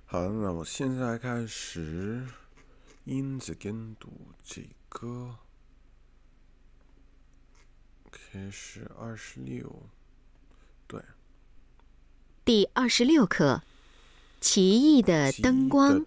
好，那我现在开始音字跟读这个，开始26，对。 第26课：奇异的灯光。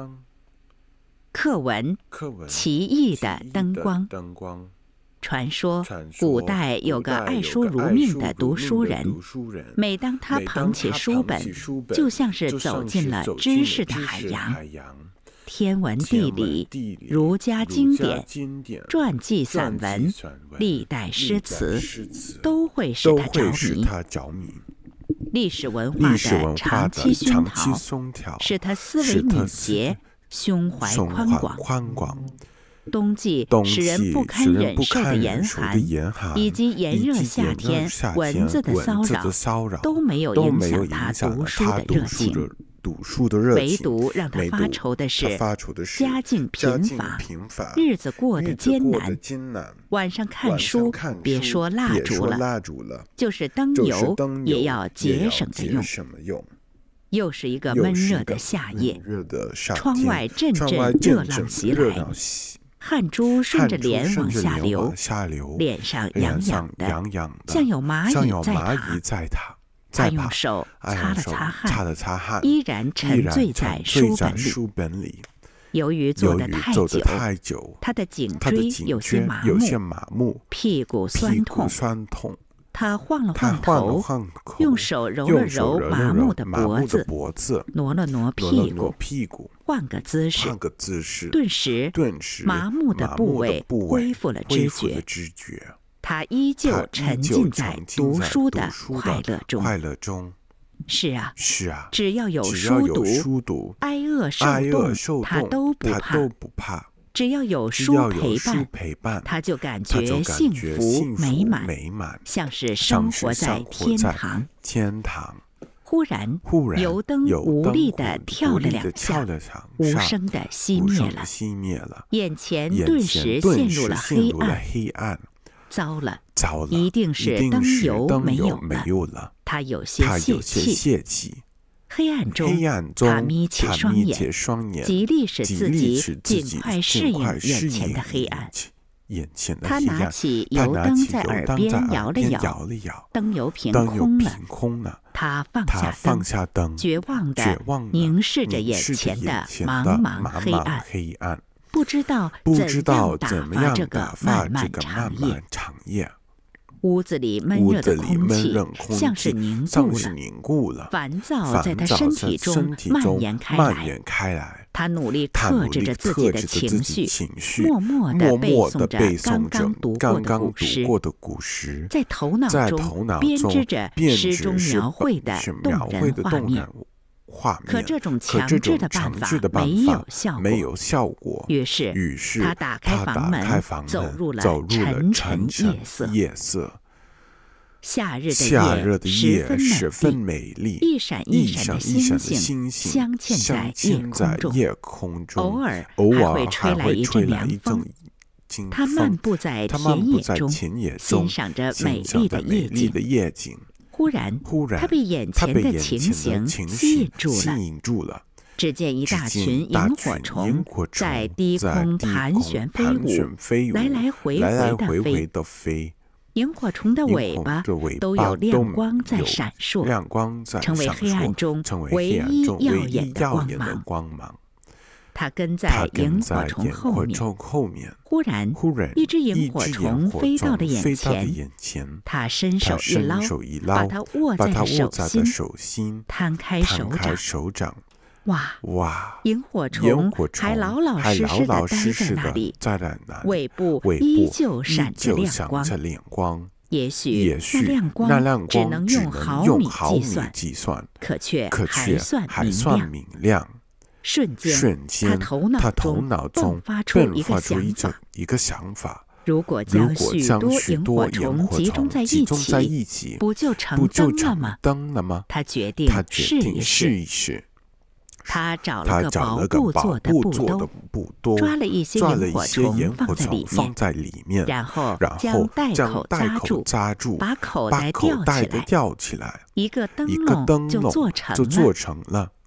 课文：奇异的灯光。传说，古代有个爱书如命的读书人，每当他捧起书本，就像是走进了知识的海洋。天文地理、儒家经典、传记散文、历代诗词，都会使他着迷。历史文化的长期熏陶，使他思维敏捷，胸怀宽广。冬季使人不堪忍受的严寒，以及炎热夏天蚊子的骚扰，都没有影响他读书的热情。唯独让他发愁的是家境贫乏，日子过得艰难。晚上看书，别说蜡烛了，就是灯油也要节省着用。又是一个闷热的夏夜，窗外阵热浪袭来，汗珠顺着脸往下流，脸上痒痒的，像有蚂蚁在爬。他用手擦了擦汗，依然沉醉在书本里。由于坐得太久，他的颈椎有些麻木，屁股酸痛。他晃了晃头，用手揉了揉麻木的脖子，挪了挪屁股，换个姿势。顿时，麻木的部位恢复了知觉。他依旧沉浸在读书的快乐中。是啊，只要有书读，挨饿受冻，他都不怕。只要有书陪伴，他就感觉幸福美满，像是生活在天堂。忽然，油灯无力地跳了2下，无声地熄灭了，眼前顿时陷入了黑暗。糟了，一定是灯油没有了。他有些泄气。黑暗中，他眯起双眼，极力使自己尽快适应眼前的黑暗。他拿起油灯在耳边摇了摇，灯油凭空了。他放下灯，绝望地凝视着眼前的茫茫黑暗。不知道怎么样打发这个漫漫长夜。屋子里闷热的空气像是凝固了，烦躁在他身体中蔓延开来。他努力克制着自己的情绪，默默地背诵着刚刚读过的古诗，在头脑中编织着诗中描绘的动人画面。可这种强制的办法没有效果，于是他打开房门，走入了沉夜色。夏日的夜十分美丽，一闪一闪的星星镶嵌在夜空中，偶尔还会吹来一阵凉风。他漫步在田野中，欣赏着美丽的夜景。忽然，他被眼前的情形吸引住了。只见一大群萤火虫在低空盘旋飞舞，来来回回地飞。萤火虫的尾巴都有亮光在闪烁，成为黑暗中唯一耀眼的光芒。他跟在萤火虫后面，忽然，一只萤火虫飞到了眼前。他伸手一捞，把它握在手心，摊开手掌。哇！萤火虫还老老实实地待在那里，尾部依旧闪着亮光。也许那亮光只能用毫米计算，可却还算明亮。瞬间，他头脑中迸发出一个想法：如果将许多萤火虫集中在一起，不就成灯了吗？他决定试一试。他找了个薄布做的布兜，抓了一些萤火虫放在里面，然后将袋口扎住，把口袋吊起来，一个灯笼就做成了。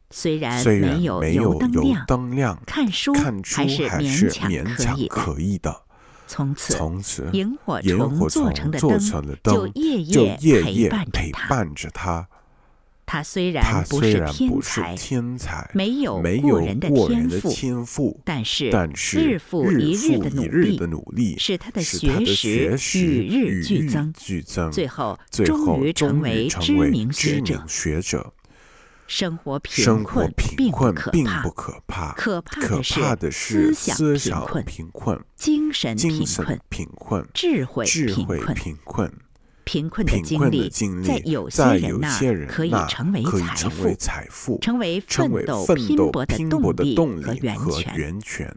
虽然没没有油灯亮，看书还是勉强可以的。从此，萤火虫做成的灯就夜夜陪伴着他。他虽然不是天才，没有过人的天赋，但是日复一日的努力，使他的学识与日俱增，最后终于成为知名学者。生活贫困并不可怕，可怕的是思想贫困、精神贫困、智慧贫困。贫困的经历在有些人那可以成为财富，成为奋斗拼搏的动力和源泉。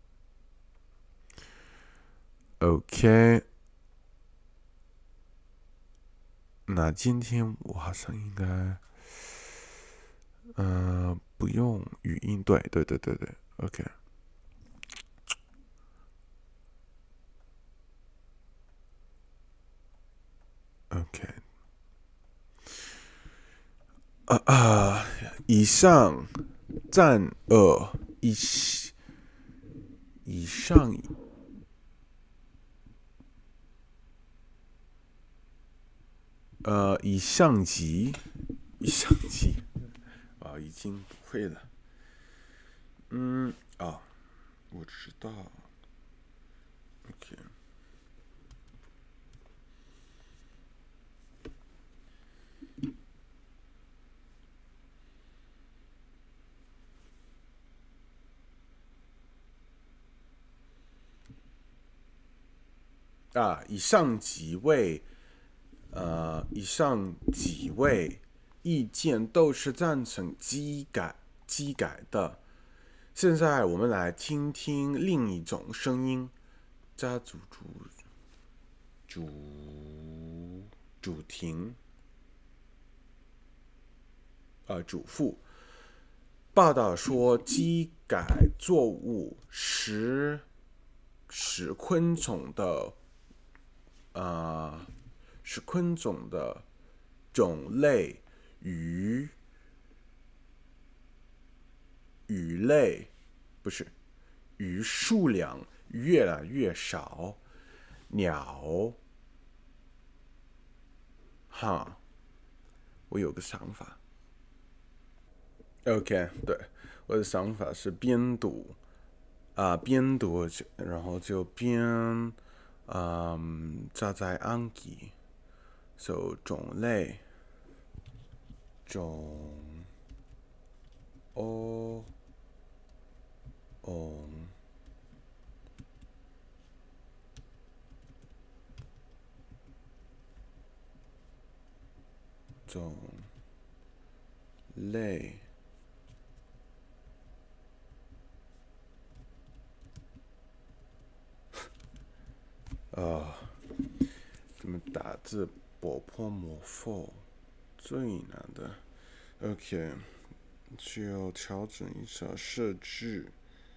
OK， 那今天我好像应该，不用语音，对 ，OK。OK， 以上赞以上集啊，已经不会了。我知道。OK。以上几位意见都是赞成机改的。现在我们来听听另一种声音，家主妇报道说，机改作物使昆虫的种类鱼数量越来越少。鸟，我有个想法。OK， 对，我的想法是边读，然后就边加在暗记，种类怎么打字波破魔佛最难的。OK， 就调整一下设置。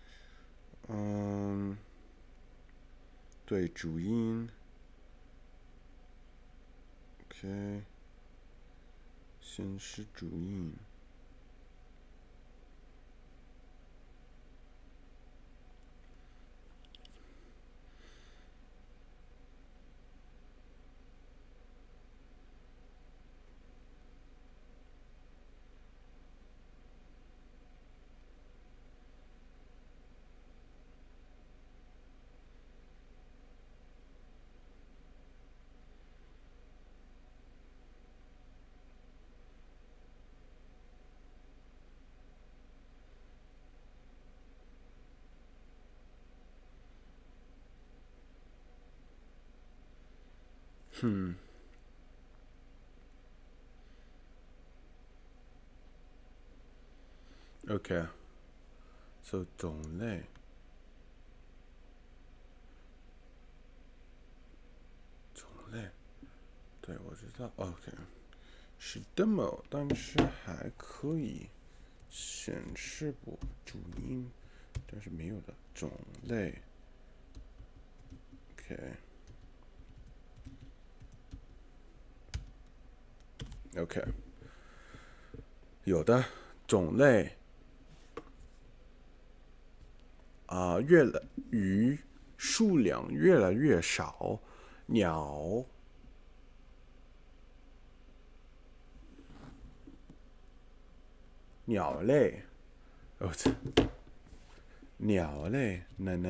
对，主音。OK， 显示主音。OK， 种类，对，我知道。OK， 是 demo， 但是还可以显示主音，但是没有的种类。OK， 有的种类鱼数量越来越少，鸟类，鸟类，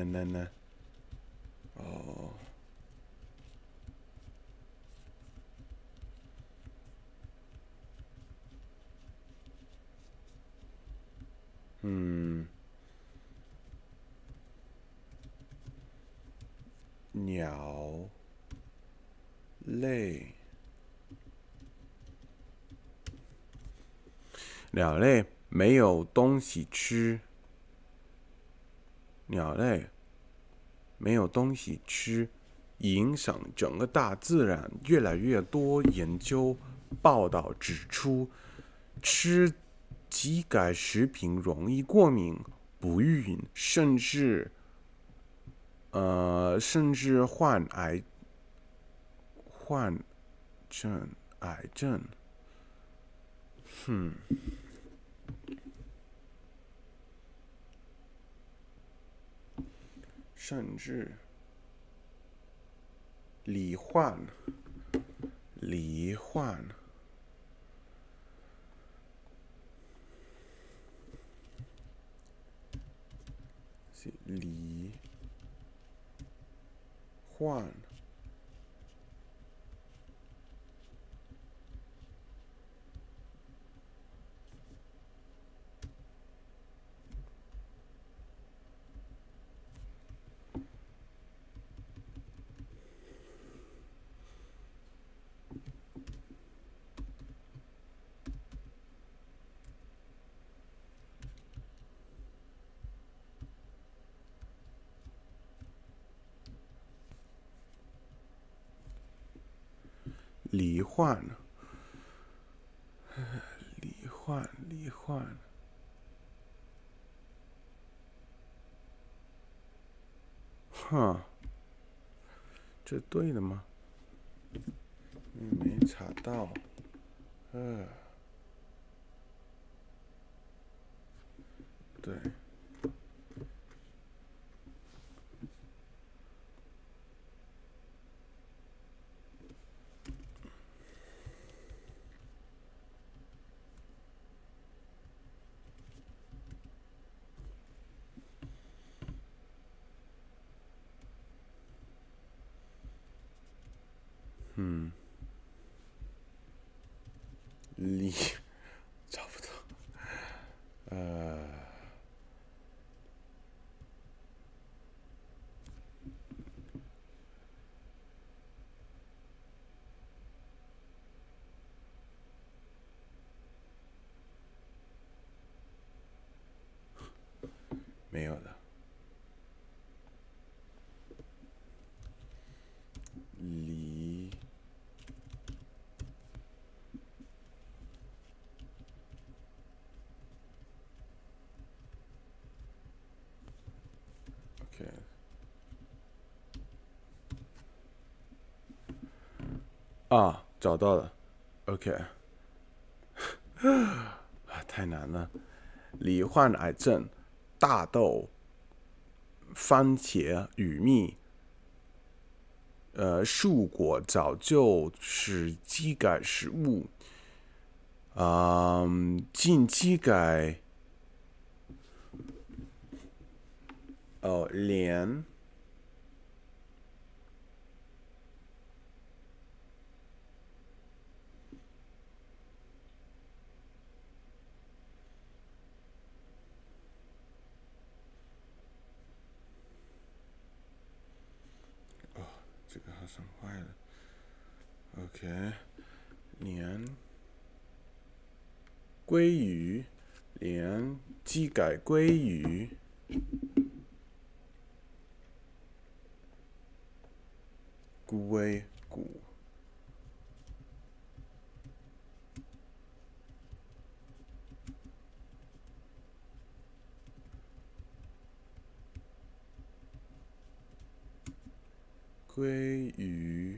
鸟类，鸟类没有东西吃，鸟类没有东西吃，影响整个大自然。越来越多研究报道指出，吃机改食品容易过敏、不孕，甚至患癌症。甚至罹患罹患这对的吗？没查到。对。找不到。没有的。找到了。OK。太难了。罹患癌症，大豆、番茄、玉米、蔬果早就是机改食物。进机改连这个好像坏了。OK。连鲑鱼，连机改鲑鱼。鲑鱼。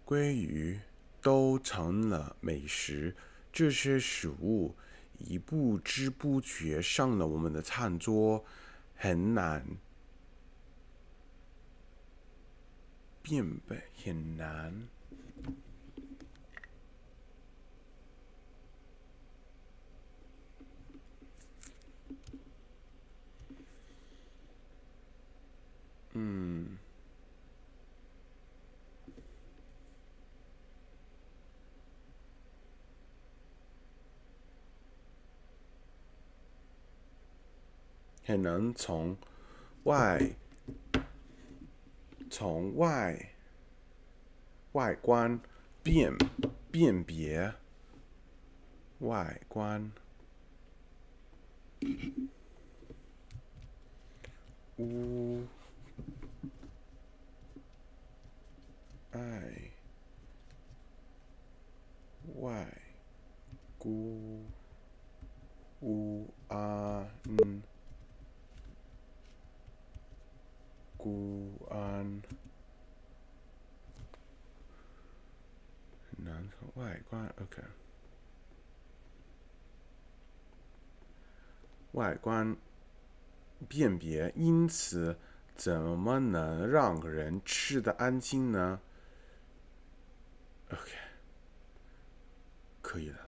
鲑鱼都成了美食，这些食物一不知不觉上了我们的餐桌，很难辨别，很难。很难从外观辨别外观无爱外孤无安孤安，很难从外观 OK。外观辨别，因此怎么能让人吃得安心呢 ？OK， 可以了。